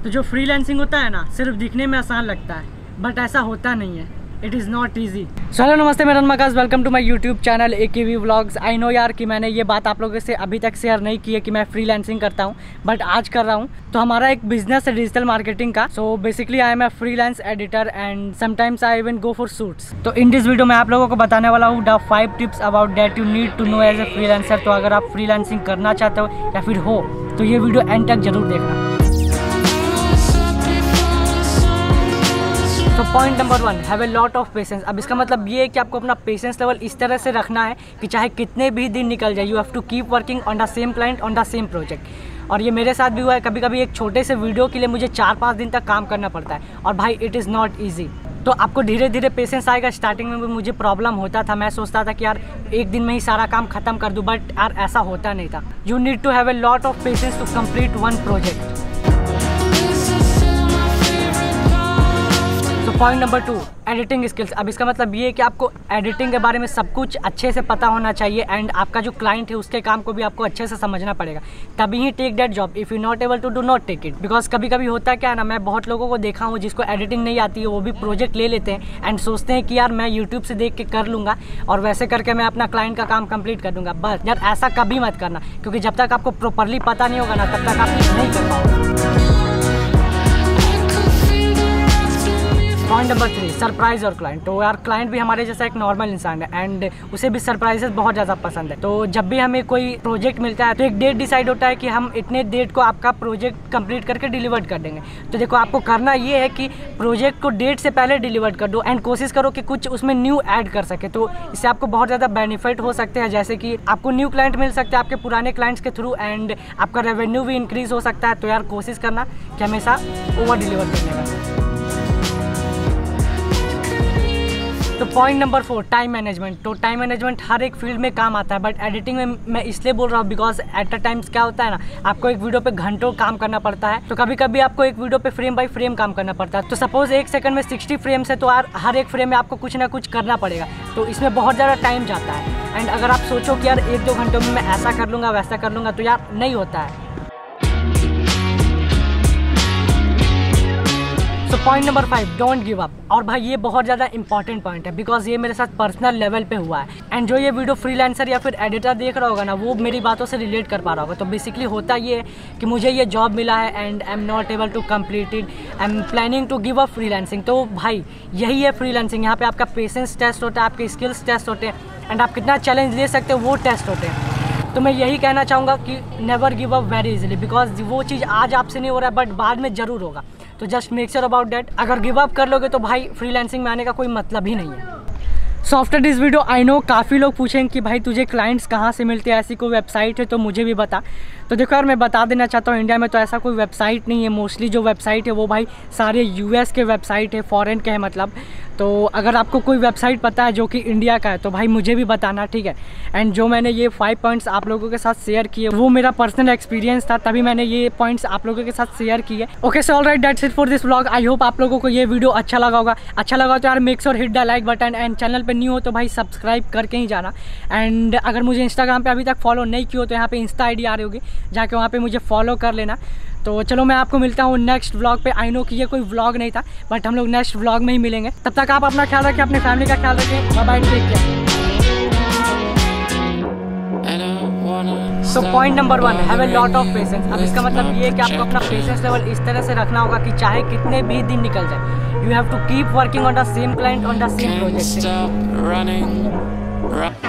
तो जो फ्रीलांसिंग होता है ना, सिर्फ दिखने में आसान लगता है, बट ऐसा होता नहीं है। It is not easy. Hello नमस्ते, मेरा मकास, welcome to my YouTube channel AKV vlogs. I know यार कि मैंने ये बात आप लोगों से अभी तक शेयर नहीं की है कि मैं फ्रीलांसिंग करता हूँ, बट आज कर रहा हूँ। तो हमारा एक बिजनेस है डिजिटल मार्केटिंग का। So basically I am a freelance editor and sometimes I even go for shoots. तो इन दिस वीडियो मैं आप लोगों को बताने वाला हूँ the 5 tips about that you need to know as a freelancer. तो अगर आप फ्रीलांसिंग करना चाहते हो या फिर हो तो ये वीडियो एंड तक जरूर देखना। तो point number 1, have a lot of patience. अब इसका मतलब ये है कि आपको अपना पेशेंस लेवल इस तरह से रखना है कि चाहे कितने भी दिन निकल जाए, you have to keep working on the same client on the same project. और ये मेरे साथ भी हुआ है, कभी कभी एक छोटे से वीडियो के लिए मुझे 4-5 दिन तक काम करना पड़ता है। और भाई इट इज़ नॉट ईजी। तो आपको धीरे धीरे पेशेंस आएगा। स्टार्टिंग में भी मुझे प्रॉब्लम होता था, मैं सोचता था कि यार एक दिन में ही सारा काम खत्म कर दूँ, बट यार ऐसा होता नहीं था। You need to have a lot of patience to complete one project. Point number 2, editing skills. अब इसका मतलब ये है कि आपको एडिटिंग के बारे में सब कुछ अच्छे से पता होना चाहिए एंड आपका जो क्लाइंट है उसके काम को भी आपको अच्छे से समझना पड़ेगा, तभी ही take that job. If you not able to do not take it. Because कभी कभी होता है क्या है ना, मैं बहुत लोगों को देखा हूँ जिसको एडिटिंग नहीं आती है, वो भी प्रोजेक्ट ले लेते हैं एंड सोचते हैं कि यार मैं यूट्यूब से देख के कर लूँगा और वैसे करके मैं अपना क्लाइंट का काम कंप्लीट कर दूँगा। बस यार ऐसा कभी मत करना, क्योंकि जब तक आपको प्रॉपरली पता नहीं होगा ना तब तक आप नहीं कर पाओगे। पॉइंट नंबर 3, सरप्राइज और क्लाइंट। तो यार क्लाइंट भी हमारे जैसा एक नॉर्मल इंसान है एंड उसे भी सरप्राइजेस बहुत ज़्यादा पसंद है। तो जब भी हमें कोई प्रोजेक्ट मिलता है तो एक डेट डिसाइड होता है कि हम इतने डेट को आपका प्रोजेक्ट कंप्लीट करके डिलीवर कर देंगे। तो देखो आपको करना ये है कि प्रोजेक्ट को डेट से पहले डिलीवर कर दो एंड कोशिश करो कि कुछ उसमें न्यू ऐड कर सके। तो इससे आपको बहुत ज़्यादा बेनिफिट हो सकते हैं, जैसे कि आपको न्यू क्लाइंट मिल सकते हैं आपके पुराने क्लाइंट्स के थ्रू एंड आपका रेवेन्यू भी इंक्रीज हो सकता है। तो यार कोशिश करना कि हमेशा ओवर डिलीवर करने का। तो पॉइंट नंबर 4, टाइम मैनेजमेंट। तो टाइम मैनेजमेंट हर एक फील्ड में काम आता है, बट एडिटिंग में मैं इसलिए बोल रहा हूँ बिकॉज एट अ टाइम्स क्या होता है ना, आपको एक वीडियो पे घंटों काम करना पड़ता है। तो कभी कभी आपको एक वीडियो पे फ्रेम बाय फ्रेम काम करना पड़ता है। तो सपोज 1 सेकंड में 60 फ्रेम्स है, तो हर एक फ्रेम में आपको कुछ ना कुछ करना पड़ेगा। तो इसमें बहुत ज़्यादा टाइम जाता है एंड अगर आप सोचो कि यार 1-2 घंटों में मैं ऐसा कर लूँगा वैसा कर लूँगा, तो यार नहीं होता है। तो point number 5, don't give up. और भाई ये बहुत ज़्यादा इंपॉर्टेंट पॉइंट है बिकॉज ये मेरे साथ पर्सनल लेवल पे हुआ है एंड जो ये वीडियो फ्रीलांसर या फिर एडिटर देख रहा होगा ना, वो मेरी बातों से रिलेट कर पा रहा होगा। तो बेसिकली होता ये है कि मुझे ये जॉब मिला है and I am not able to complete it, I am planning to give up freelancing. तो भाई यही है फ्रीलांसिंग। यहाँ पे आपका पेशेंस टेस्ट होता है, आपके स्किल्स टेस्ट होते हैं एंड आप कितना चैलेंज ले सकते हो वो टेस्ट होते हैं। तो मैं यही कहना चाहूँगा कि never give up very easily, because वो चीज़ आज आपसे नहीं हो रहा है बट बाद में ज़रूर होगा। तो just make sure about that. अगर गिव अप कर लोगे तो भाई फ्रीलांसिंग में आने का कोई मतलब ही नहीं है। So after this video I know काफ़ी लोग पूछेंगे कि भाई तुझे क्लाइंट्स कहाँ से मिलते हैं, ऐसी कोई वेबसाइट है तो मुझे भी बता। तो देखो यार मैं बता देना चाहता हूँ, इंडिया में तो ऐसा कोई वेबसाइट नहीं है। मोस्टली जो वेबसाइट है वो भाई सारे US के वेबसाइट है, फॉरेन के हैं मतलब। तो अगर आपको कोई वेबसाइट पता है जो कि इंडिया का है तो भाई मुझे भी बताना, ठीक है। एंड जो मैंने ये 5 पॉइंट्स आप लोगों के साथ शेयर किए वो मेरा पर्सनल एक्सपीरियंस था, तभी मैंने ये पॉइंट्स आप लोगों के साथ शेयर किए। Okay so alright, that's it for this vlog. I hope आप लोगों को ये वीडियो अच्छा लगा होगा। अच्छा लगा तो यार make sure hit the like button and channel पे न्यू हो तो भाई सब्सक्राइब करके ही जाना। एंड अगर मुझे इंस्टाग्राम पे अभी तक फॉलो नहीं किया हो तो यहाँ पे इंस्टा ID आ रही होगी, जाके वहाँ पे मुझे फॉलो कर लेना। तो चलो मैं आपको मिलता हूँ नेक्स्ट व्लॉग पे। आई नो कि ये कोई व्लॉग नहीं था बट हम लोग नेक्स्ट व्लॉग में ही मिलेंगे। तब तक आप अपना ख्याल रखें, अपने फैमिली का ख्याल रखें। Bye bye, take care. So point number 1, have a lot of patience. अब इसका मतलब ये है कि आपको अपना पेशेंस लेवल इस तरह से रखना होगा कि चाहे कितने भी दिन निकल जाए, you have to keep working on the same client on the same project.